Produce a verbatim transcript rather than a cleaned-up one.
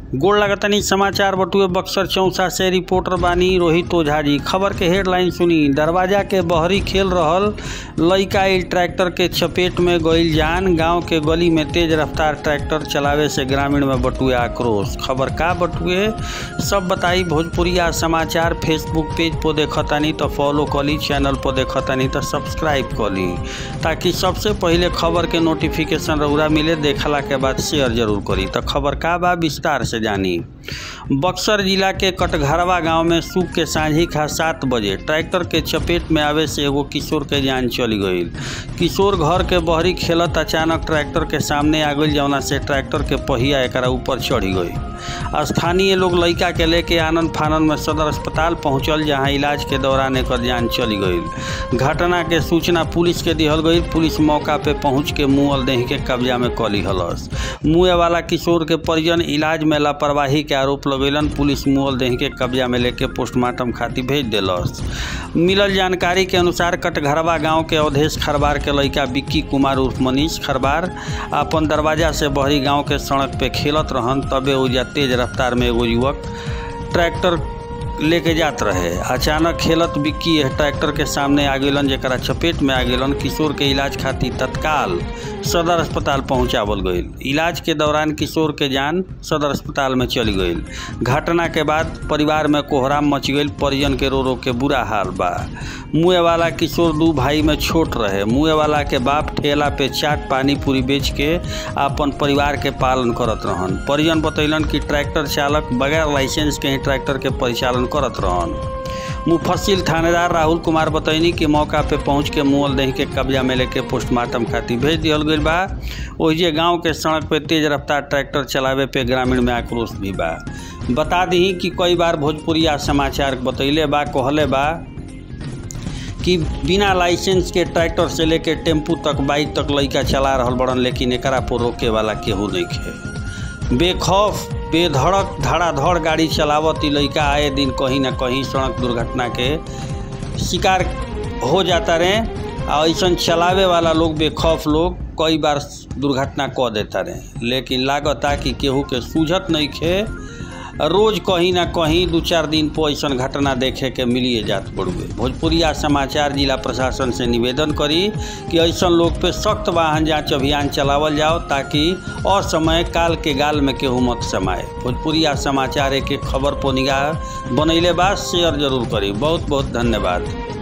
गोड़ लगतनी समाचार बटुए बक्सर चौसा से रिपोर्टर बानी रोहित ओझा जी। खबर के हेडलाइन सुनी। दरवाजा के बहरी खेल रहल लइका इल ट्रैक्टर के चपेट में गइल जान। गांव के गली में तेज रफ्तार ट्रैक्टर चलावे से ग्रामीण में बटुए आक्रोश। खबर का बटुए सब बताई भोजपुरिया समाचार। फेसबुक पेज पर देखतानी तो फॉलो कली, चैनल पर देखतानी तो सब्सक्राइब कली ताकि सबसे पहले खबर के नोटिफिकेशन रउरा मिले। देखला के बाद शेयर जरूर करी। तो खबर का बा विस्तार से जानी। बक्सर जिला के कटघरवा गांव में सुख के सांझी खा सात बजे ट्रैक्टर के चपेट में आवे से एगो किशोर के जान चली गई। किशोर घर के बहरी खेलत अचानक ट्रैक्टर के सामने आ गई, जौना से ट्रैक्टर के पहिया एकरा ऊपर चढ़ी गई। स्थानीय लोग लड़का के लेके आनन फानन में सदर अस्पताल पहुंचल, जहां इलाज के दौरान एकर जान चली गई। घटना के सूचना पुलिस के दिहल गई। पुलिस मौका पे पहुंच के मुअल देह के कब्जा में कली हलस। मुए वाला किशोर के परिजन इलाज में लापरवाही के आरोप लगेलन। पुलिस मुअल देह के कब्जा में लेके पोस्टमार्टम खातिर भेज दिलस। मिलल जानकारी के अनुसार कटघरवा गांव के अवधेश खरबार के लड़का विक्की कुमार उर्फ मनीष खरबार अपन दरवाजा से बहरी गांव के सड़क पे खेलत रहन। तबे ओजा तेज रफ्तार में एगो युवक ट्रैक्टर लेके जात रहे। अचानक खेलत विक्की ट्रैक्टर के सामने आ गइलन, जेकरा चपेट में आ गइलन। किशोर के इलाज खातिर तत्काल सदर अस्पताल पहुंचावल गईल। इलाज के दौरान किशोर के जान सदर अस्पताल में चली गईल। घटना के बाद परिवार में कोहराम मच गईल। परिजन के रो रो के बुरा हाल बा। मुए वाला किशोर दू भाई में छोट रहे। मुए वाला के बाप ठेला पे चाट पानी पूरी बेच के अपन परिवार के पालन करत रहन। परिजन बतैलन कि ट्रैक्टर चालक बगैर लाइसेंस के ही ट्रैक्टर के परिचालन करत रहन। मुफस्सिल थानेदार राहुल कुमार बतैनी कि मौका पे पहुंच के मुअल देह के कब्जा में लेके पोस्टमार्टम खातिर भेज दिहल गईल बा। ओहिजे गांव के सड़क पे तेज रफ्तार ट्रैक्टर चलावे पे ग्रामीण में आक्रोश भी बा। बता दी कि कई बार भोजपुरिया समाचार बतैले बा, कहले बा कि बिना लाइसेंस के ट्रैक्टर से लेके टेम्पू तक, बाइक तक लइका चला रहल बड़न, लेकिन एकरा पर रोके वाला केहू नइखे। बेखौफ बेधड़क धड़ाधड़ गाड़ी चलावत ई लइका आए दिन कहीं ना कहीं सड़क दुर्घटना के शिकार हो जाता रहे। और ऐसा चलावे वाला लोग, बेखौफ लोग कई बार दुर्घटना कह देता रहे, लेकिन लागता कि केहू के सूझत नइखे। रोज कहीं ना कहीं दो चार दिन पर ऐसा घटना देखे के मिलिए जात पड़ुए। भोजपुरिया समाचार जिला प्रशासन से निवेदन करी कि ऐसा लोग पे सख्त वाहन जांच अभियान चलावल जाओ, ताकि असमय काल के गाल में केहू मत समाए। भोजपुरिया समाचार एक एक खबर पर निगाह बनैले बा। शेयर जरूर करी। बहुत बहुत धन्यवाद।